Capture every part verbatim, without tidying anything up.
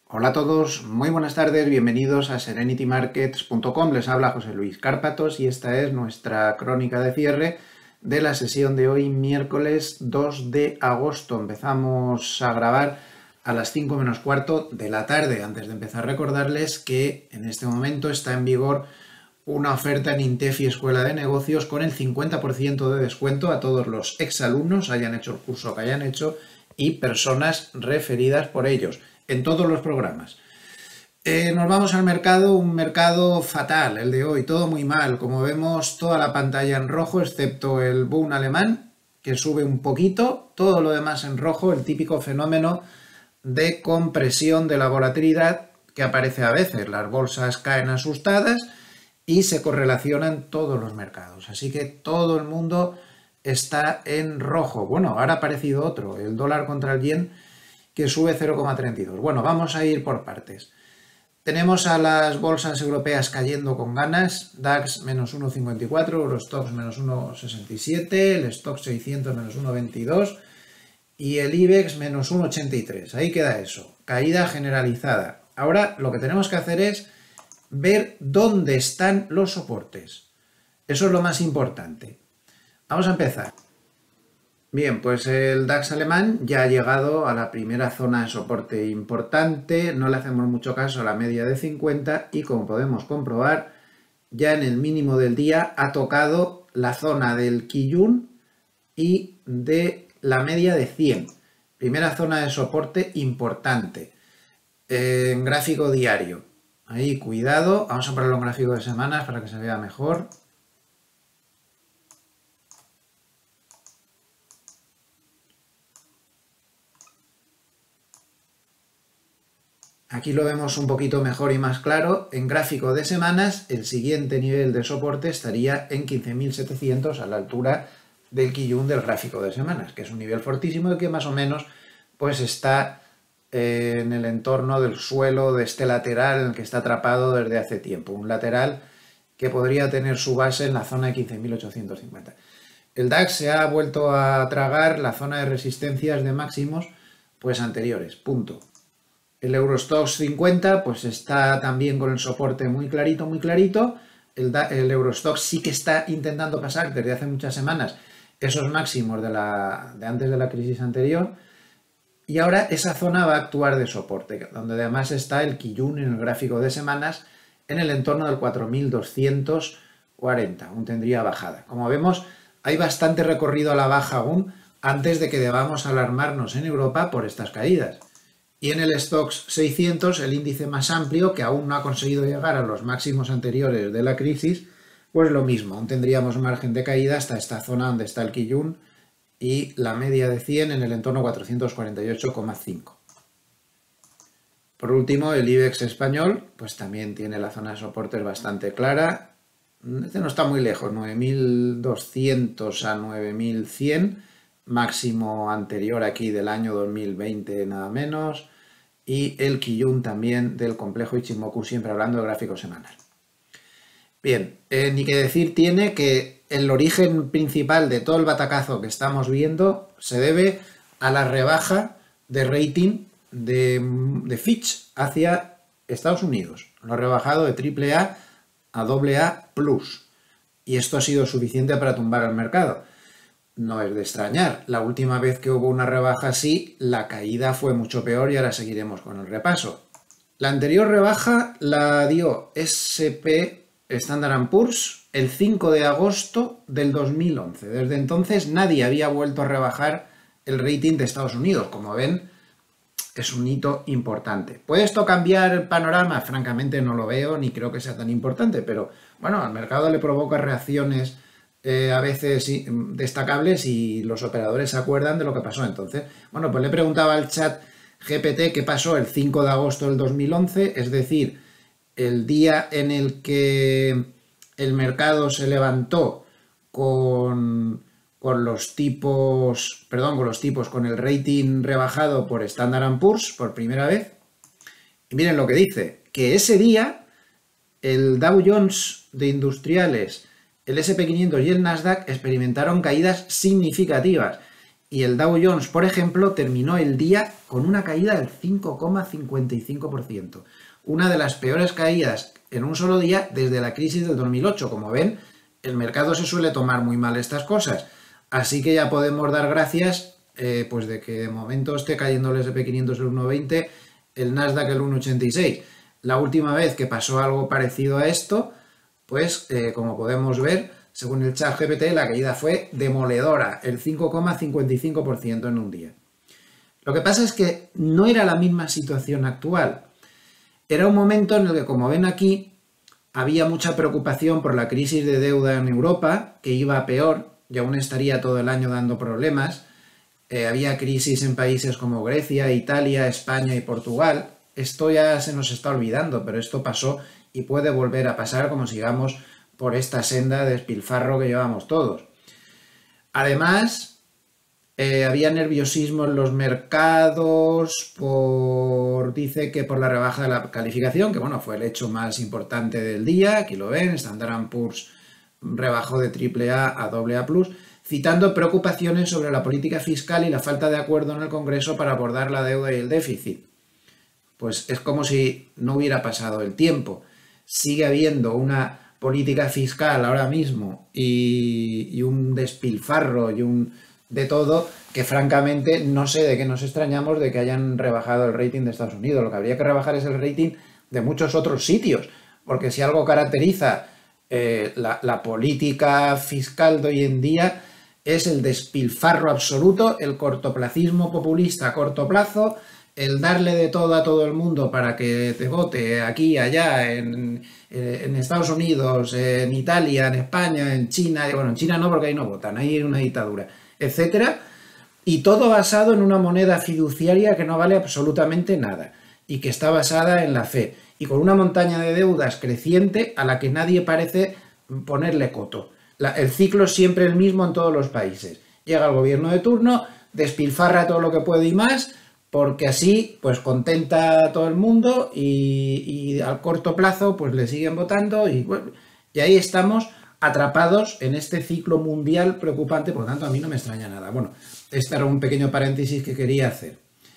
Hola a todos, muy buenas tardes, bienvenidos a serenity markets punto com. Les habla José Luis Cárpatos y esta es nuestra crónica de cierre de la sesión de hoy, miércoles dos de agosto. Empezamos a grabar a las cinco menos cuarto de la tarde. Antes de empezar, recordarles que en este momento está en vigor una oferta en Intefi Escuela de Negocios con el cincuenta por ciento de descuento a todos los exalumnos, hayan hecho el curso que hayan hecho, y personas referidas por ellos, en todos los programas. Eh, nos vamos al mercado, un mercado fatal, el de hoy, todo muy mal. Como vemos, toda la pantalla en rojo, excepto el boom alemán, que sube un poquito, todo lo demás en rojo, el típico fenómeno de compresión de la volatilidad que aparece a veces. Las bolsas caen asustadas y se correlacionan todos los mercados. Así que todo el mundo está en rojo. Bueno, ahora ha aparecido otro, el dólar contra el yen, que sube cero coma treinta y dos. Bueno, vamos a ir por partes. Tenemos a las bolsas europeas cayendo con ganas. DAX menos uno coma cincuenta y cuatro, Eurostoxx menos uno coma sesenta y siete, el Stoxx seiscientos menos uno coma veintidós y el IBEX menos uno coma ochenta y tres. Ahí queda eso, caída generalizada. Ahora lo que tenemos que hacer es ver dónde están los soportes. Eso es lo más importante. Vamos a empezar. Bien, pues el DAX alemán ya ha llegado a la primera zona de soporte importante, no le hacemos mucho caso a la media de cincuenta y, como podemos comprobar, ya en el mínimo del día ha tocado la zona del Kijun y de la media de cien. Primera zona de soporte importante. En gráfico diario, ahí cuidado, vamos a ponerlo en gráfico de semanas para que se vea mejor. Aquí lo vemos un poquito mejor y más claro. En gráfico de semanas, el siguiente nivel de soporte estaría en quince mil setecientos, a la altura del Kijun del gráfico de semanas, que es un nivel fortísimo y que más o menos pues está eh, en el entorno del suelo de este lateral en el que está atrapado desde hace tiempo. Un lateral que podría tener su base en la zona de quince mil ochocientos cincuenta. El DAX se ha vuelto a tragar la zona de resistencias de máximos pues anteriores, punto. El Eurostoxx cincuenta pues está también con el soporte muy clarito, muy clarito. El, el Eurostoxx sí que está intentando pasar desde hace muchas semanas esos máximos de, la, de antes de la crisis anterior. Y ahora esa zona va a actuar de soporte, donde además está el Kijun en el gráfico de semanas en el entorno del cuatro mil doscientos cuarenta. Aún tendría bajada. Como vemos, hay bastante recorrido a la baja aún antes de que debamos alarmarnos en Europa por estas caídas. Y en el Stoxx seiscientos, el índice más amplio, que aún no ha conseguido llegar a los máximos anteriores de la crisis, pues lo mismo, aún tendríamos margen de caída hasta esta zona donde está el Kijun y la media de cien en el entorno cuatrocientos cuarenta y ocho coma cinco. Por último, el IBEX español, pues también tiene la zona de soportes bastante clara. Este no está muy lejos, nueve mil doscientos a nueve mil cien. Máximo anterior aquí del año dos mil veinte nada menos, y el Kijun también del complejo Ichimoku, siempre hablando de gráfico semanal. Bien, eh, ni que decir tiene que el origen principal de todo el batacazo que estamos viendo se debe a la rebaja de rating de, de Fitch hacia Estados Unidos. Lo ha rebajado de triple A a doble A plus, y esto ha sido suficiente para tumbar al mercado. No es de extrañar, la última vez que hubo una rebaja así, la caída fue mucho peor y ahora seguiremos con el repaso. La anterior rebaja la dio S and P Standard and Poor's el cinco de agosto del dos mil once. Desde entonces nadie había vuelto a rebajar el rating de Estados Unidos. Como ven, es un hito importante. ¿Puede esto cambiar el panorama? Francamente no lo veo, ni creo que sea tan importante, pero bueno, al mercado le provoca reacciones Eh, a veces destacables y los operadores se acuerdan de lo que pasó entonces. Bueno, pues le preguntaba al chat G P T qué pasó el cinco de agosto del dos mil once, es decir, el día en el que el mercado se levantó con, con los tipos, perdón, con los tipos, con el rating rebajado por Standard and Poor's por primera vez. Y miren lo que dice, que ese día el Dow Jones de industriales, el ese and pe quinientos y el Nasdaq experimentaron caídas significativas Y el Dow Jones, por ejemplo, terminó el día con una caída del cinco coma cincuenta y cinco por ciento. Una de las peores caídas en un solo día desde la crisis del dos mil ocho. Como ven, el mercado se suele tomar muy mal estas cosas. Así que ya podemos dar gracias eh, pues de que de momento esté cayendo el ese and pe quinientos el uno coma veinte, el Nasdaq el uno coma ochenta y seis. La última vez que pasó algo parecido a esto, pues eh, como podemos ver, según el ChatGPT, la caída fue demoledora, el cinco coma cincuenta y cinco por ciento en un día. Lo que pasa es que no era la misma situación actual. Era un momento en el que, como ven aquí, había mucha preocupación por la crisis de deuda en Europa, que iba a peor y aún estaría todo el año dando problemas. Eh, había crisis en países como Grecia, Italia, España y Portugal. Esto ya se nos está olvidando, pero esto pasó y puede volver a pasar como sigamos por esta senda de despilfarro que llevamos todos. Además, eh, había nerviosismo en los mercados por, dice que por la rebaja de la calificación, que bueno, fue el hecho más importante del día, aquí lo ven, Standard and Poor's rebajó de triple A a doble A plus, citando preocupaciones sobre la política fiscal y la falta de acuerdo en el Congreso para abordar la deuda y el déficit. Pues es como si no hubiera pasado el tiempo. Sigue habiendo una política fiscal ahora mismo y, y un despilfarro y un de todo que francamente no sé de qué nos extrañamos de que hayan rebajado el rating de Estados Unidos. Lo que habría que rebajar es el rating de muchos otros sitios, porque si algo caracteriza eh, la, la política fiscal de hoy en día es el despilfarro absoluto, el cortoplacismo populista a corto plazo, el darle de todo a todo el mundo para que te vote aquí, allá, en, en Estados Unidos, en Italia, en España, en China, bueno, en China no porque ahí no votan, ahí hay una dictadura, etcétera, y todo basado en una moneda fiduciaria que no vale absolutamente nada y que está basada en la fe y con una montaña de deudas creciente a la que nadie parece ponerle coto. La, el ciclo es siempre el mismo en todos los países. Llega el gobierno de turno, despilfarra todo lo que puede y más, porque así pues contenta a todo el mundo y, y al corto plazo pues le siguen votando y, bueno, y ahí estamos atrapados en este ciclo mundial preocupante. Por lo tanto, a mí no me extraña nada. Bueno, este era un pequeño paréntesis que quería hacer.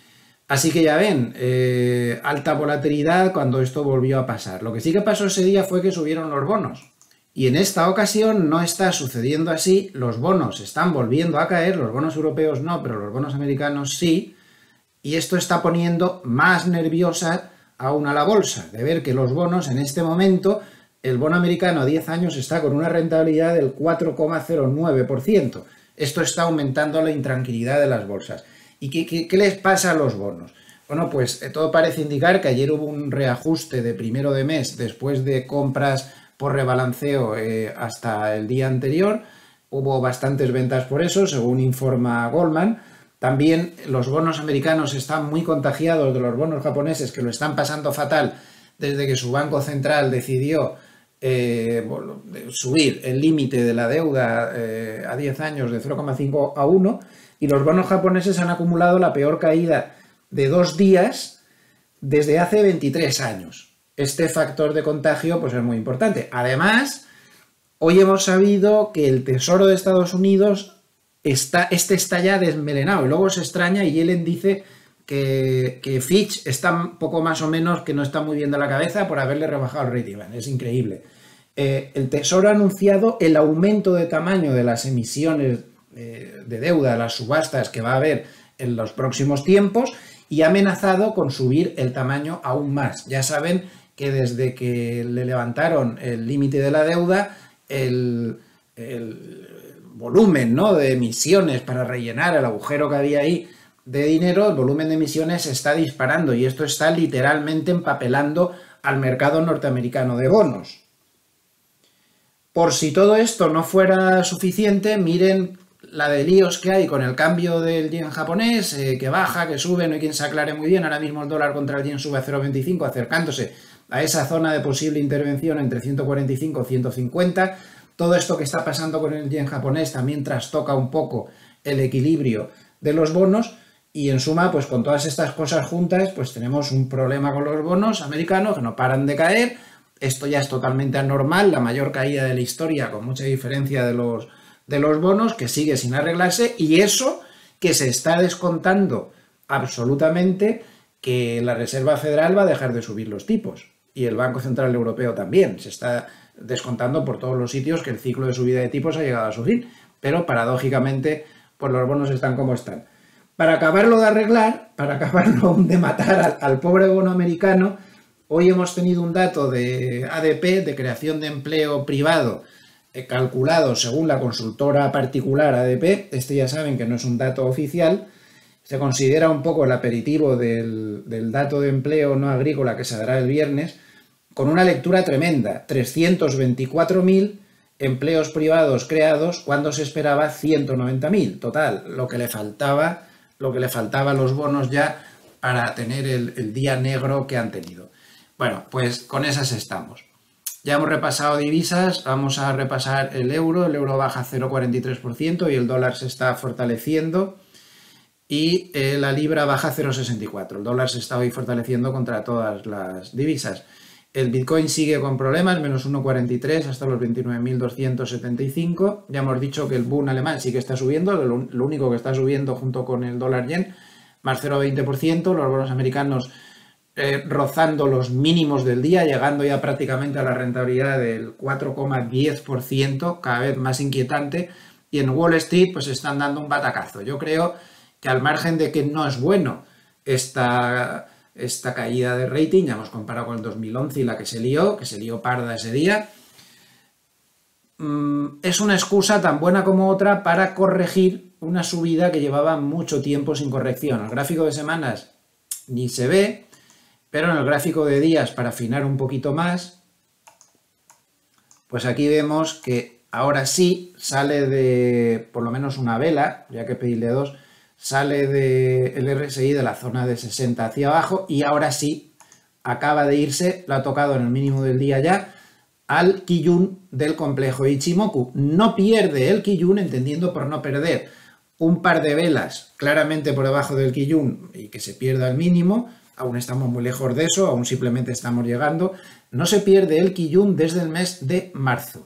Así que ya ven, eh, alta volatilidad cuando esto volvió a pasar. Lo que sí que pasó ese día fue que subieron los bonos. Y en esta ocasión no está sucediendo así. Los bonos están volviendo a caer, los bonos europeos no, pero los bonos americanos sí. Y esto está poniendo más nerviosa aún a la bolsa, de ver que los bonos en este momento, el bono americano a diez años está con una rentabilidad del cuatro coma cero nueve por ciento. Esto está aumentando la intranquilidad de las bolsas. ¿Y qué, qué, qué les pasa a los bonos? Bueno, pues eh, todo parece indicar que ayer hubo un reajuste de primero de mes después de compras por rebalanceo eh, hasta el día anterior. Hubo bastantes ventas por eso, según informa Goldman. También los bonos americanos están muy contagiados de los bonos japoneses, que lo están pasando fatal desde que su banco central decidió eh, subir el límite de la deuda eh, a diez años de cero coma cinco a uno, y los bonos japoneses han acumulado la peor caída de dos días desde hace veintitrés años. Este factor de contagio pues, es muy importante. Además, hoy hemos sabido que el Tesoro de Estados Unidos Está, este está ya desmelenado y luego se extraña y Yellen dice que, que Fitch está un poco más o menos que no está muy bien de la cabeza por haberle rebajado el rating. Es increíble. Eh, el Tesoro ha anunciado el aumento de tamaño de las emisiones eh, de deuda, las subastas que va a haber en los próximos tiempos y ha amenazado con subir el tamaño aún más. Ya saben que desde que le levantaron el límite de la deuda, el... el volumen, ¿no?, de emisiones para rellenar el agujero que había ahí de dinero, el volumen de emisiones se está disparando y esto está literalmente empapelando al mercado norteamericano de bonos. Por si todo esto no fuera suficiente, miren la de líos que hay con el cambio del yen japonés, eh, que baja, que sube, no hay quien se aclare muy bien. Ahora mismo el dólar contra el yen sube a cero coma veinticinco, acercándose a esa zona de posible intervención entre ciento cuarenta y cinco y ciento cincuenta. Todo esto que está pasando con el yen japonés también trastoca un poco el equilibrio de los bonos y en suma, pues con todas estas cosas juntas, pues tenemos un problema con los bonos americanos que no paran de caer. Esto ya es totalmente anormal, la mayor caída de la historia con mucha diferencia de los, de los bonos, que sigue sin arreglarse, y eso que se está descontando absolutamente que la Reserva Federal va a dejar de subir los tipos y el Banco Central Europeo también. Se está descontando por todos los sitios que el ciclo de subida de tipos ha llegado a su fin, pero paradójicamente pues los bonos están como están. Para acabarlo de arreglar, para acabarlo de matar al, al pobre bono americano, hoy hemos tenido un dato de A D P, de creación de empleo privado, eh, calculado según la consultora particular A D P. Este ya saben que no es un dato oficial. Se considera un poco el aperitivo del, del dato de empleo no agrícola que se dará el viernes, con una lectura tremenda. trescientos veinticuatro mil empleos privados creados cuando se esperaba ciento noventa mil. Total, lo que le faltaba, lo que le faltaba a los bonos ya para tener el, el día negro que han tenido. Bueno, pues con esas estamos. Ya hemos repasado divisas, vamos a repasar el euro. El euro baja cero coma cuarenta y tres por ciento y el dólar se está fortaleciendo. Y eh, la libra baja cero coma sesenta y cuatro. El dólar se está hoy fortaleciendo contra todas las divisas. El Bitcoin sigue con problemas, menos uno coma cuarenta y tres hasta los veintinueve mil doscientos setenta y cinco. Ya hemos dicho que el Bund alemán sí que está subiendo, lo, lo único que está subiendo junto con el dólar yen, más cero coma veinte por ciento. Los bonos americanos eh, rozando los mínimos del día, llegando ya prácticamente a la rentabilidad del cuatro coma diez por ciento, cada vez más inquietante. Y en Wall Street pues están dando un batacazo. Yo creo que al margen de que no es bueno esta, esta caída de rating, ya hemos comparado con el dos mil once y la que se lió, que se lió parda ese día, es una excusa tan buena como otra para corregir una subida que llevaba mucho tiempo sin corrección. El gráfico de semanas ni se ve, pero en el gráfico de días, para afinar un poquito más, pues aquí vemos que ahora sí sale de por lo menos una vela, ya que pedirle dos, sale del R S I de la zona de sesenta hacia abajo y ahora sí acaba de irse, lo ha tocado en el mínimo del día ya, al Kijun del complejo Ichimoku. No pierde el Kijun, entendiendo por no perder un par de velas claramente por debajo del Kijun y que se pierda el mínimo, aún estamos muy lejos de eso, aún simplemente estamos llegando. No se pierde el Kijun desde el mes de marzo.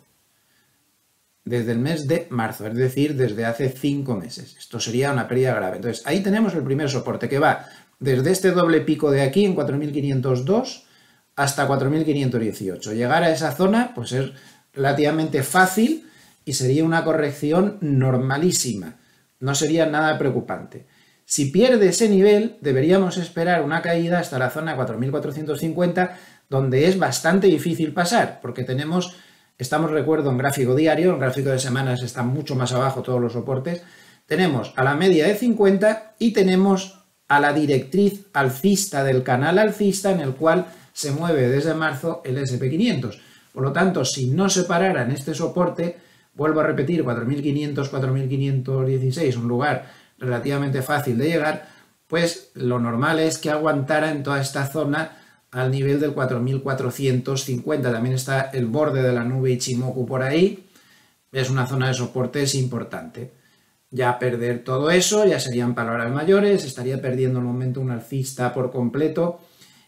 Desde el mes de marzo, es decir, desde hace cinco meses. Esto sería una pérdida grave. Entonces, ahí tenemos el primer soporte que va desde este doble pico de aquí en cuatro mil quinientos dos hasta cuatro mil quinientos dieciocho. Llegar a esa zona pues es relativamente fácil y sería una corrección normalísima. No sería nada preocupante. Si pierde ese nivel, deberíamos esperar una caída hasta la zona cuatro mil cuatrocientos cincuenta, donde es bastante difícil pasar, porque tenemos... Estamos, recuerdo, en gráfico diario, en gráfico de semanas están mucho más abajo todos los soportes. Tenemos a la media de cincuenta y tenemos a la directriz alcista del canal alcista en el cual se mueve desde marzo el ese and pe quinientos. Por lo tanto, si no se parara en este soporte, vuelvo a repetir, cuatro mil quinientos, cuatro mil quinientos dieciséis, un lugar relativamente fácil de llegar, pues lo normal es que aguantara en toda esta zona al nivel del cuatro mil cuatrocientos cincuenta. También está el borde de la nube Ichimoku por ahí. Es una zona de soportes importante. Ya perder todo eso ya serían palabras mayores, estaría perdiendo el momento un alcista por completo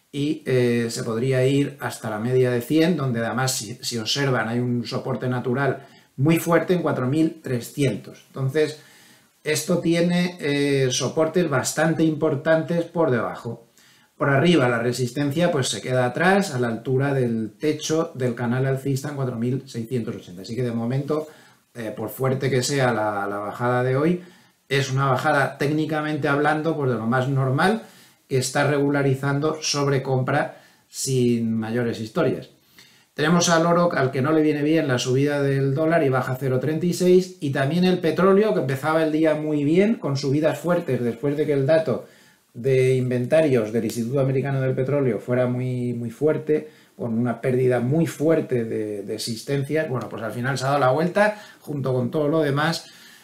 y eh, se podría ir hasta la media de cien, donde además, si, si observan, hay un soporte natural muy fuerte en cuatro mil trescientos. Entonces, esto tiene eh, soportes bastante importantes por debajo. Por arriba la resistencia pues se queda atrás a la altura del techo del canal alcista en cuatro mil seiscientos ochenta. Así que de momento, eh, por fuerte que sea la, la bajada de hoy, es una bajada técnicamente hablando pues de lo más normal, que está regularizando sobre compra sin mayores historias. Tenemos al oro, al que no le viene bien la subida del dólar y baja cero coma treinta y seis, y también el petróleo, que empezaba el día muy bien con subidas fuertes después de que el dato de inventarios del Instituto Americano del Petróleo fuera muy, muy fuerte, con una pérdida muy fuerte de, de existencias. Bueno, pues al final se ha dado la vuelta, junto con todo lo demás,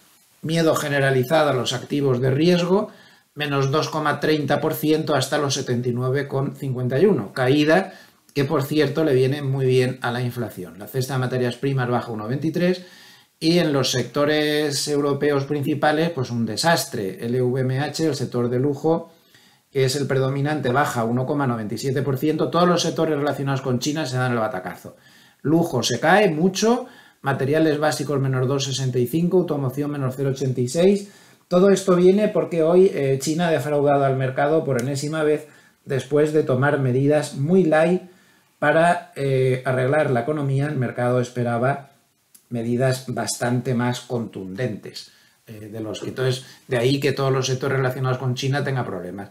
miedo generalizado a los activos de riesgo, menos dos coma treinta por ciento hasta los setenta y nueve coma cincuenta y uno, caída que por cierto le viene muy bien a la inflación. La cesta de materias primas baja uno coma veintitrés y en los sectores europeos principales pues un desastre. El L V M H, el sector de lujo, que es el predominante, baja uno coma noventa y siete por ciento. Todos los sectores relacionados con China se dan el batacazo. Lujo se cae mucho, materiales básicos menos dos coma sesenta y cinco, automoción menos cero coma ochenta y seis, Todo esto viene porque hoy eh, China ha defraudado al mercado por enésima vez después de tomar medidas muy light para eh, arreglar la economía. El mercado esperaba medidas bastante más contundentes eh, de los que entonces de ahí que todos los sectores relacionados con China tengan problemas.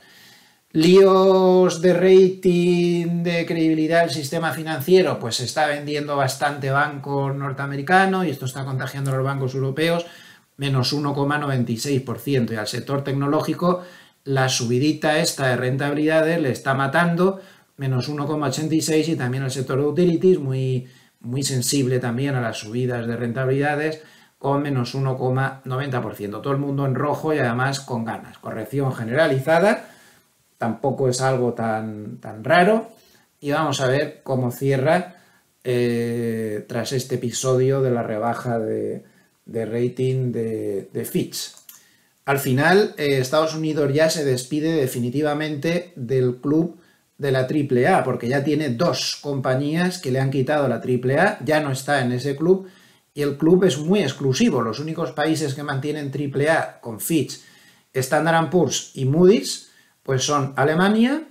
Líos de rating, de credibilidad del sistema financiero, pues se está vendiendo bastante banco norteamericano y esto está contagiando a los bancos europeos, menos uno coma noventa y seis por ciento, y al sector tecnológico la subidita esta de rentabilidades le está matando, menos uno coma ochenta y seis, y también el sector de utilities, muy, muy sensible también a las subidas de rentabilidades, con menos uno coma noventa por ciento. Todo el mundo en rojo y además con ganas. Corrección generalizada. Tampoco es algo tan, tan raro, y vamos a ver cómo cierra eh, tras este episodio de la rebaja de, de rating de, de Fitch. Al final, eh, Estados Unidos ya se despide definitivamente del club de la triple A, porque ya tiene dos compañías que le han quitado la triple A, ya no está en ese club, y el club es muy exclusivo. Los únicos países que mantienen triple A con Fitch, Standard and Poor's y Moody's, pues son Alemania,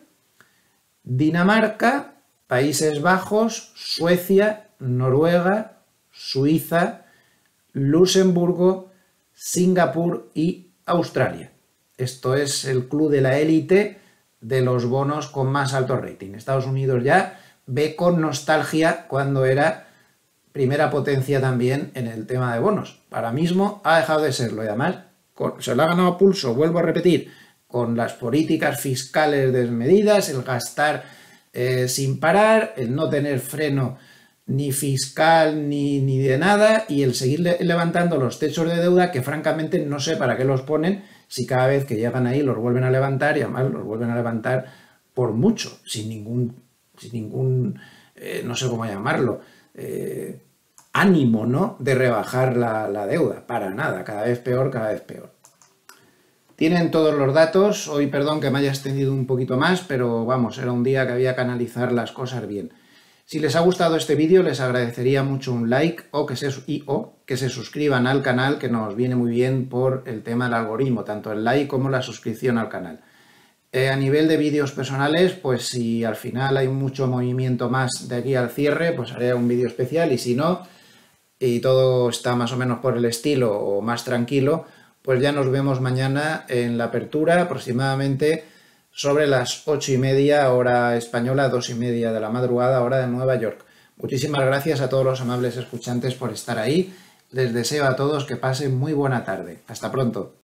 Dinamarca, Países Bajos, Suecia, Noruega, Suiza, Luxemburgo, Singapur y Australia. Esto es el club de la élite de los bonos con más alto rating. Estados Unidos ya ve con nostalgia cuando era primera potencia también en el tema de bonos. Ahora mismo ha dejado de serlo y además se lo ha ganado a pulso, vuelvo a repetir, con las políticas fiscales desmedidas, el gastar eh, sin parar, el no tener freno ni fiscal ni, ni de nada, y el seguir le levantando los techos de deuda que francamente no sé para qué los ponen si cada vez que llegan ahí los vuelven a levantar, y además los vuelven a levantar por mucho, sin ningún, sin ningún eh, no sé cómo llamarlo, eh, ánimo, ¿no?, de rebajar la, la deuda, para nada, cada vez peor, cada vez peor. Tienen todos los datos. Hoy, perdón que me haya extendido un poquito más, pero vamos, era un día que había que analizar las cosas bien. Si les ha gustado este vídeo, les agradecería mucho un like o que, se, y, o que se suscriban al canal, que nos viene muy bien por el tema del algoritmo, tanto el like como la suscripción al canal. Eh, a nivel de vídeos personales, pues si al final hay mucho movimiento más de aquí al cierre, pues haré un vídeo especial, y si no, y todo está más o menos por el estilo o más tranquilo, pues ya nos vemos mañana en la apertura, aproximadamente sobre las ocho y media hora española, dos y media de la madrugada hora de Nueva York. Muchísimas gracias a todos los amables escuchantes por estar ahí. Les deseo a todos que pasen muy buena tarde. Hasta pronto.